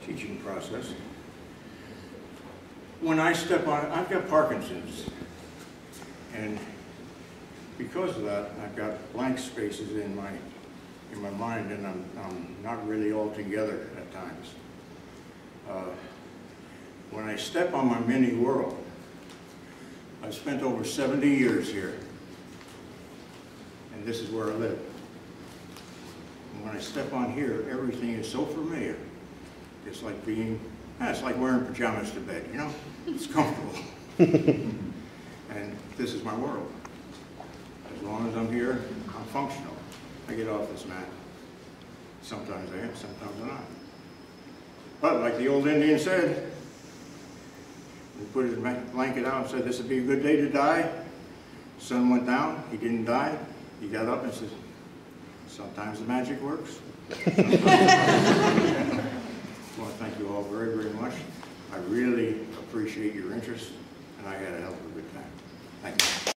teaching process. When I step on it, I've got Parkinson's, and because of that, I've got blank spaces in my mind, and I'm not really all together at times. When I step on my mini world, I've spent over 70 years here, and this is where I live. And when I step on here, everything is so familiar. It's like it's like wearing pajamas to bed, you know? It's comfortable. And this is my world. As long as I'm here, I'm functional. I get off this mat. Sometimes I am, sometimes I'm not. But like the old Indian said, he put his blanket out and said, this would be a good day to die. Sun went down, he didn't die. He got up and said, sometimes the magic works. I want to thank you all very, very much. I really appreciate your interest, and I had a hell of a good time. Thank you.